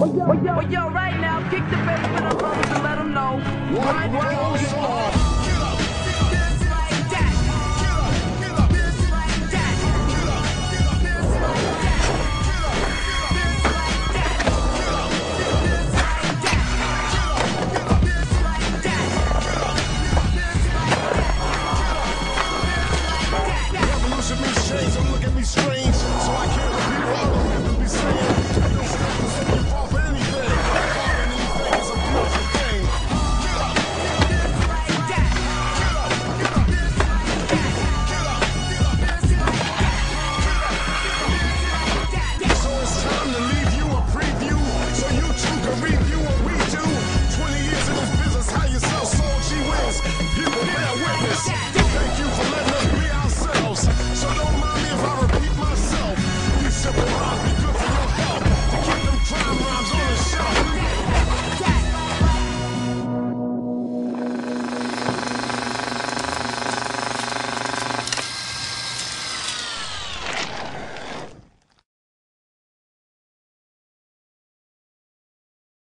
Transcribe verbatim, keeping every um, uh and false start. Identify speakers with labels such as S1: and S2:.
S1: Well, yo, right now, kick the bass for the brothers and let them know. Right, right, right.
S2: Shades, don't look at me strange.